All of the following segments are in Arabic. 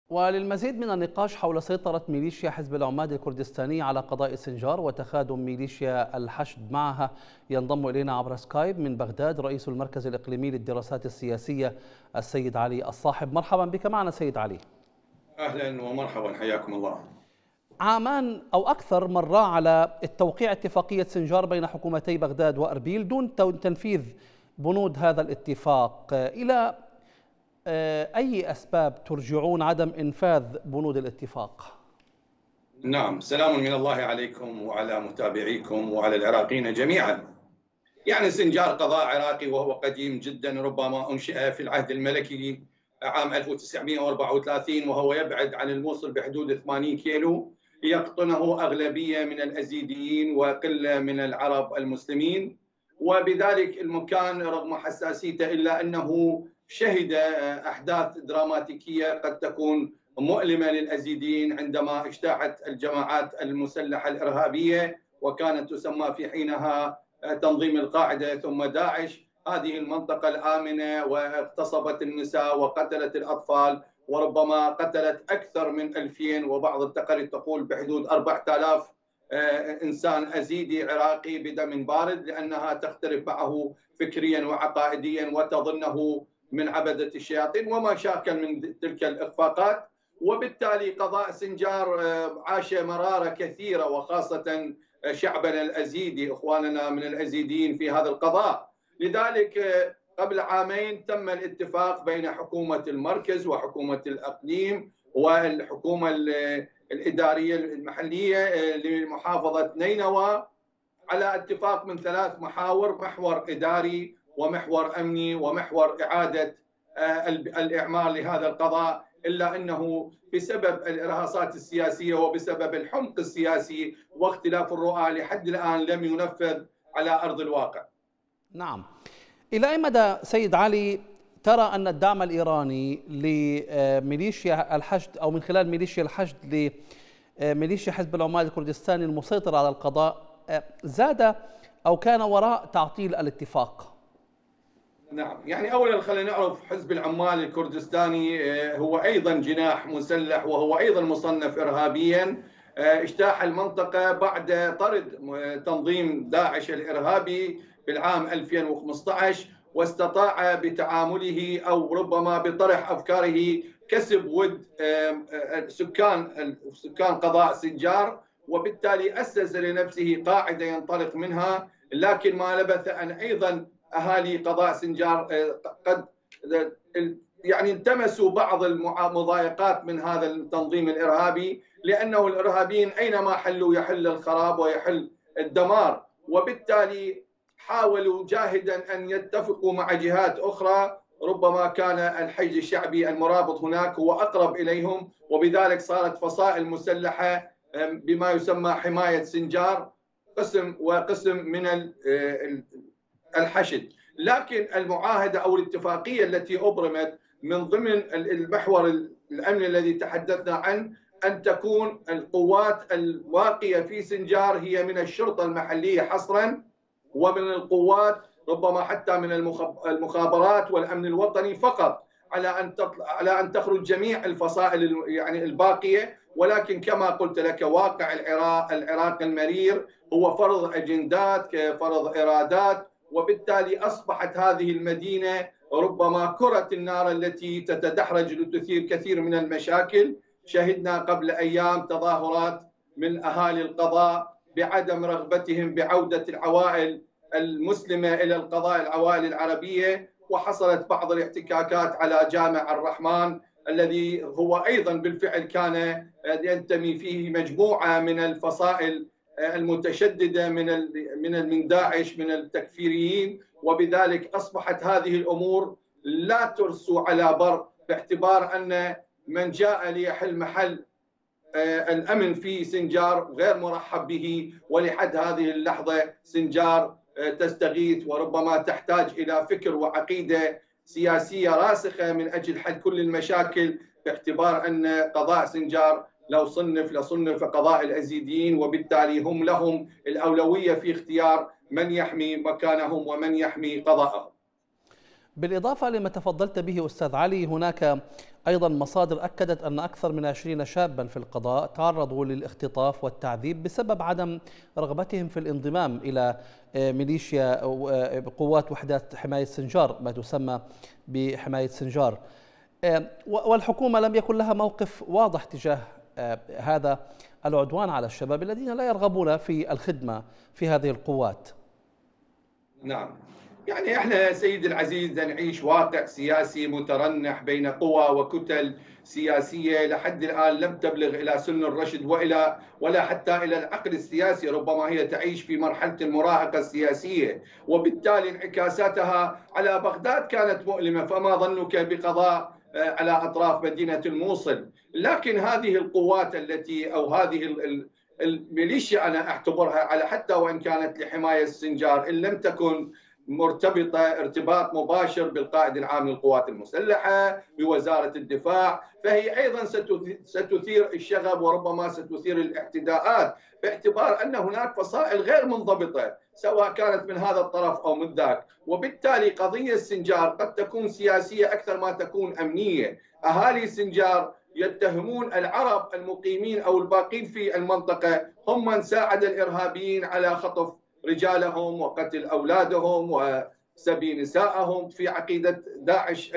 وللمزيد من النقاش حول سيطرة ميليشيا حزب العمال الكردستاني على قضاء سنجار وتخاذل ميليشيا الحشد معها، ينضم إلينا عبر سكايب من بغداد رئيس المركز الإقليمي للدراسات السياسية السيد علي الصاحب. مرحبا بك معنا سيد علي. أهلا ومرحبا، حياكم الله. عامان أو أكثر مر على التوقيع اتفاقية سنجار بين حكومتي بغداد وأربيل دون تنفيذ بنود هذا الاتفاق. إلى أي أسباب ترجعون عدم إنفاذ بنود الاتفاق؟ نعم، سلام من الله عليكم وعلى متابعيكم وعلى العراقيين جميعا. يعني سنجار قضاء عراقي وهو قديم جدا، ربما أنشئ في العهد الملكي عام 1934 وهو يبعد عن الموصل بحدود 80 كيلو، يقطنه أغلبية من الأزيديين وقلة من العرب المسلمين، وبذلك المكان رغم حساسيته إلا أنه شهد أحداث دراماتيكية قد تكون مؤلمة للأزيديين عندما اجتاحت الجماعات المسلحة الإرهابية وكانت تسمى في حينها تنظيم القاعدة ثم داعش هذه المنطقة الآمنة، واغتصبت النساء وقتلت الأطفال، وربما قتلت أكثر من 2000 وبعض التقارير تقول بحدود 4000 إنسان أزيدي عراقي بدم بارد، لأنها تختلف معه فكريا وعقائديا وتظنه من عبدة الشياطين وما شاكل من تلك الإخفاقات. وبالتالي قضاء سنجار عاش مرارة كثيرة، وخاصة شعبنا الأزيدي، إخواننا من الأزيديين في هذا القضاء. لذلك قبل عامين تم الاتفاق بين حكومة المركز وحكومة الأقليم والحكومة الإدارية المحلية لمحافظة نينوى على اتفاق من 3 محاور: محور إداري ومحور أمني ومحور إعادة الإعمار لهذا القضاء. إلا أنه بسبب الإرهاصات السياسية وبسبب الحمق السياسي واختلاف الرؤى لحد الآن لم ينفذ على أرض الواقع. نعم، إلى أي مدى سيد علي ترى أن الدعم الإيراني لميليشيا الحشد أو من خلال ميليشيا الحشد لميليشيا حزب العمال الكردستاني المسيطر على القضاء زاد أو كان وراء تعطيل الاتفاق؟ نعم، يعني أولا خلينا نعرف حزب العمال الكردستاني هو أيضا جناح مسلح وهو أيضا مصنف إرهابيا، اجتاح المنطقة بعد طرد تنظيم داعش الإرهابي بالعام 2015، واستطاع بتعامله أو ربما بطرح أفكاره كسب ود سكان قضاء سنجار، وبالتالي أسس لنفسه قاعدة ينطلق منها. لكن ما لبث أن أيضا أهالي قضاء سنجار قد يعني التمسوا بعض المضايقات من هذا التنظيم الإرهابي، لأنه الإرهابيين أينما حلوا يحل الخراب ويحل الدمار، وبالتالي حاولوا جاهدا أن يتفقوا مع جهات أخرى. ربما كان الحشد الشعبي المرابط هناك هو أقرب إليهم، وبذلك صارت فصائل مسلحة بما يسمى حماية سنجار قسم من الحشد. لكن المعاهدة أو الاتفاقية التي أبرمت من ضمن المحور الأمني الذي تحدثنا عنه أن تكون القوات الواقية في سنجار هي من الشرطة المحلية حصرا، ومن القوات ربما حتى من المخابرات والأمن الوطني فقط، على أن تخرج جميع الفصائل يعني الباقية. ولكن كما قلت لك واقع العراق المرير هو فرض أجندات كفرض إرادات، وبالتالي أصبحت هذه المدينة ربما كرة النار التي تتدحرج لتثير كثير من المشاكل. شهدنا قبل أيام تظاهرات من أهالي القضاء بعدم رغبتهم بعودة العوائل المسلمة إلى القضاء، العوائل العربية، وحصلت بعض الاحتكاكات على جامع الرحمن الذي هو أيضا بالفعل كان ينتمي فيه مجموعة من الفصائل المتشددة من داعش من التكفيريين، وبذلك أصبحت هذه الأمور لا ترسو على بر، باعتبار أن من جاء ليحل محل الأمن في سنجار غير مرحب به. ولحد هذه اللحظة سنجار تستغيث وربما تحتاج إلى فكر وعقيدة سياسية راسخة من أجل حل كل المشاكل، باعتبار أن قضاء سنجار لو لصنف قضاء الأزيديين، وبالتالي هم لهم الأولوية في اختيار من يحمي مكانهم ومن يحمي قضاءهم. بالإضافة لما تفضلت به أستاذ علي، هناك أيضا مصادر أكدت أن أكثر من 20 شابا في القضاء تعرضوا للاختطاف والتعذيب بسبب عدم رغبتهم في الانضمام إلى ميليشيا أو قوات وحدات حماية سنجار، ما تسمى بحماية سنجار. والحكومة لم يكن لها موقف واضح تجاه هذا العدوان على الشباب الذين لا يرغبون في الخدمة في هذه القوات. نعم، يعني احنا سيد العزيز نعيش واقع سياسي مترنح بين قوى وكتل سياسيه لحد الان لم تبلغ الى سن الرشد ولا حتى الى العقل السياسي، ربما هي تعيش في مرحله المراهقه السياسيه، وبالتالي انعكاساتها على بغداد كانت مؤلمه، فما ظنك بقضاء على اطراف مدينه الموصل. لكن هذه القوات التي او هذه الميليشيا انا اعتبرها على حتى وان كانت لحمايه السنجار ان لم تكن مرتبطه ارتباط مباشر بالقائد العام للقوات المسلحه بوزاره الدفاع، فهي ايضا ستثير الشغب وربما ستثير الاعتداءات، باعتبار ان هناك فصائل غير منضبطه سواء كانت من هذا الطرف او من ذاك، وبالتالي قضيه سنجار قد تكون سياسيه اكثر ما تكون امنيه. اهالي سنجار يتهمون العرب المقيمين او الباقين في المنطقه هم من ساعد الارهابيين على خطف رجالهم وقتل اولادهم وسبي نسائهم في عقيده داعش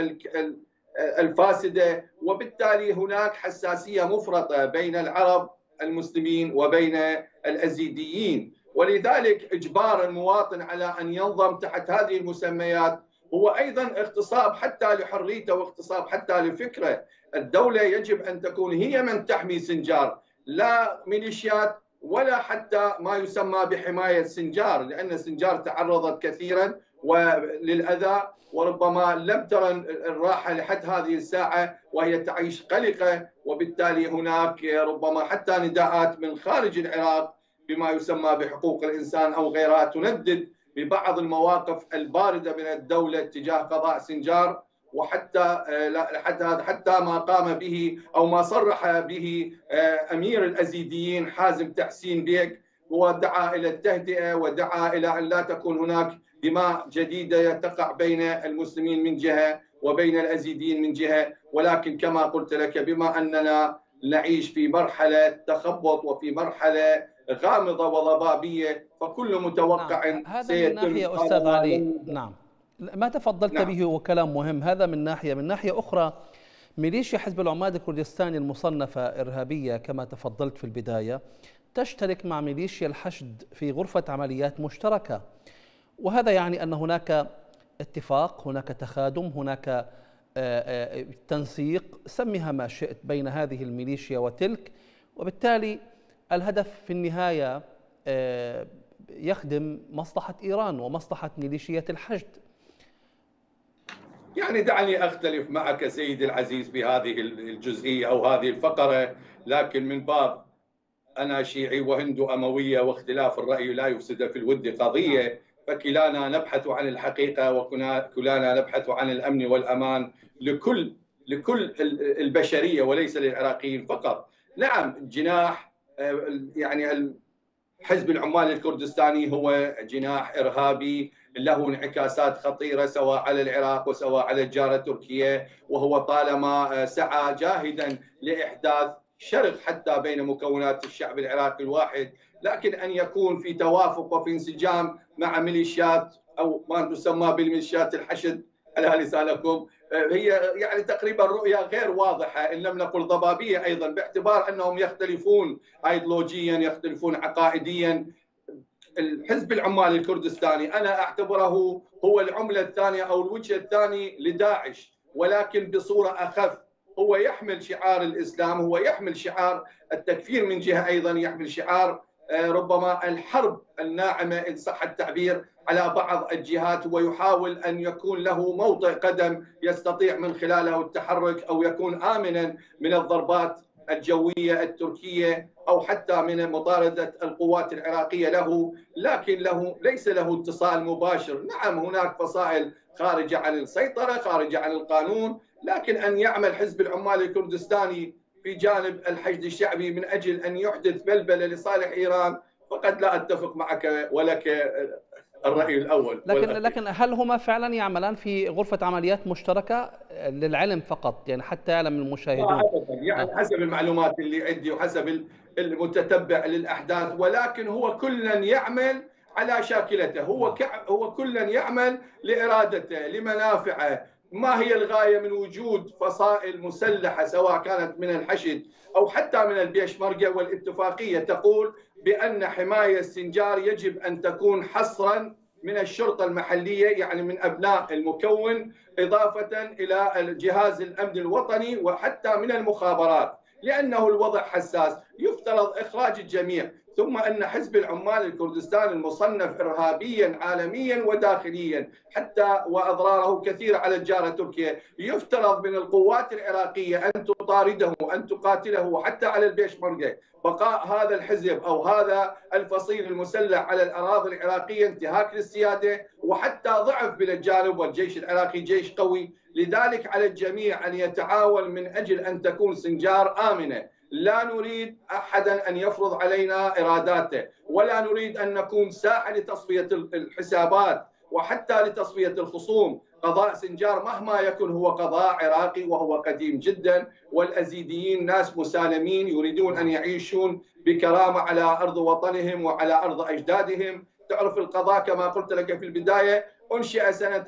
الفاسده، وبالتالي هناك حساسيه مفرطه بين العرب المسلمين وبين الازيديين، ولذلك اجبار المواطن على ان ينضم تحت هذه المسميات هو ايضا اغتصاب حتى لحريته واغتصاب حتى لفكره. الدوله يجب ان تكون هي من تحمي سنجار، لا ميليشيات ولا حتى ما يسمى بحمايه سنجار، لان سنجار تعرضت كثيرا وللاذى وربما لم ترى الراحه لحد هذه الساعه وهي تعيش قلقه، وبالتالي هناك ربما حتى نداءات من خارج العراق بما يسمى بحقوق الانسان او غيرها تندد ببعض المواقف البارده من الدوله تجاه قضاء سنجار، وحتى حتى ما قام به او ما صرح به امير الازيديين حازم تحسين بيك، ودعا الى التهدئه ودعا الى ان لا تكون هناك دماء جديده تقع بين المسلمين من جهه وبين الازيديين من جهه، ولكن كما قلت لك بما اننا نعيش في مرحله تخبط وفي مرحله غامضه وضبابيه، فكل متوقع نعم، هذا من سيتم. ناحية أستاذ علي. نعم، ما تفضلت نعم. به هو كلام مهم. هذا من ناحية. من ناحية أخرى، ميليشيا حزب العماد الكردستاني المصنفة إرهابية كما تفضلت في البداية تشترك مع ميليشيا الحشد في غرفة عمليات مشتركة، وهذا يعني أن هناك اتفاق، هناك تخادم، هناك تنسيق، سميها ما شئت، بين هذه الميليشيا وتلك، وبالتالي الهدف في النهاية يخدم مصلحة إيران ومصلحة ميليشيات الحشد. يعني دعني أختلف معك سيدي العزيز بهذه الجزئية أو هذه الفقرة، لكن من باب أنا شيعي وهندو أموية واختلاف الرأي لا يفسد في الود قضية، فكلانا نبحث عن الحقيقة وكلانا نبحث عن الأمن والأمان لكل البشرية وليس للعراقيين فقط. نعم، جناح يعني حزب العمال الكردستاني هو جناح إرهابي له انعكاسات خطيرة سواء على العراق وسواء على الجارة تركيا، وهو طالما سعى جاهدا لإحداث شرخ حتى بين مكونات الشعب العراقي الواحد، لكن أن يكون في توافق وفي انسجام مع ميليشيات أو ما تسمى بالميليشيات الحشد على لسانكم، هي يعني تقريبا رؤية غير واضحة إن لم نقل ضبابية أيضا، باعتبار أنهم يختلفون أيديولوجيا، يختلفون عقائديا. الحزب العمال الكردستاني أنا أعتبره هو العملة الثانية أو الوجه الثاني لداعش، ولكن بصورة أخف. هو يحمل شعار الإسلام، هو يحمل شعار التكفير من جهة، أيضا يحمل شعار ربما الحرب الناعمة إن صح التعبير على بعض الجهات، ويحاول أن يكون له موطئ قدم يستطيع من خلاله التحرك أو يكون آمنا من الضربات الجوية التركية أو حتى من مطاردة القوات العراقية له، لكن ليس له اتصال مباشر. نعم، هناك فصائل خارجة عن السيطرة، خارجة عن القانون، لكن أن يعمل حزب العمال الكردستاني في جانب الحشد الشعبي من أجل أن يحدث بلبلة لصالح إيران، فقد لا أتفق معك ولك الرأي الأول. لكن هل هما فعلا يعملان في غرفة عمليات مشتركة للعلم فقط، يعني حتى يعلم المشاهدون؟ يعني حسب المعلومات اللي عندي وحسب المتتبع للأحداث، ولكن هو كلا يعمل على شاكلته، هو كلا يعمل لإرادته لمنافعه. ما هي الغاية من وجود فصائل مسلحة سواء كانت من الحشد أو حتى من البيشمركة؟ والاتفاقية تقول بأن حماية سنجار يجب أن تكون حصرا من الشرطة المحلية، يعني من أبناء المكون، إضافة إلى الجهاز الأمن الوطني وحتى من المخابرات، لأنه الوضع حساس يفترض إخراج الجميع. ثم أن حزب العمال الكردستان المصنف إرهابيا عالميا وداخليا حتى وأضراره كثيرة على الجارة تركيا، يفترض من القوات العراقية أن تطارده أن تقاتله، وحتى على البيشمركة بقاء هذا الحزب أو هذا الفصيل المسلح على الأراضي العراقية انتهاك للسيادة وحتى ضعف من الجانب، والجيش العراقي جيش قوي. لذلك على الجميع أن يتعاون من أجل أن تكون سنجار آمنة. لا نريد أحدا أن يفرض علينا إراداته، ولا نريد أن نكون ساحة لتصفية الحسابات وحتى لتصفية الخصوم. قضاء سنجار مهما يكن هو قضاء عراقي وهو قديم جدا، والأزيديين ناس مسالمين يريدون أن يعيشون بكرامة على أرض وطنهم وعلى أرض أجدادهم. تعرف القضاء كما قلت لك في البداية أنشئ سنة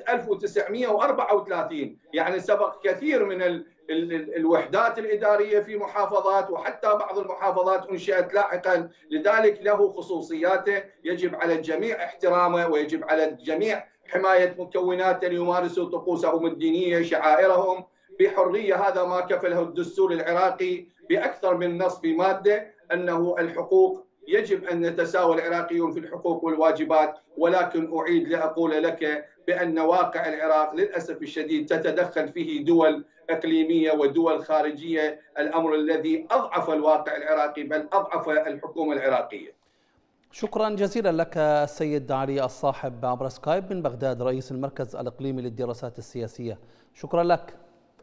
1934، يعني سبق كثير من الوحدات الإدارية في محافظات، وحتى بعض المحافظات أنشئت لاحقا. لذلك له خصوصياته، يجب على الجميع احترامه، ويجب على الجميع حماية مكوناته ليمارسوا طقوسهم الدينية شعائرهم بحرية. هذا ما كفله الدستور العراقي بأكثر من نص في مادة، أنه الحقوق يجب أن يتساوى العراقيون في الحقوق والواجبات. ولكن أعيد لأقول لك بأن واقع العراق للأسف الشديد تتدخل فيه دول إقليمية ودول خارجية، الأمر الذي أضعف الواقع العراقي بل أضعف الحكومة العراقية. شكرا جزيلا لك السيد علي الصاحب عبر سكايب من بغداد، رئيس المركز الإقليمي للدراسات السياسية. شكرا لك.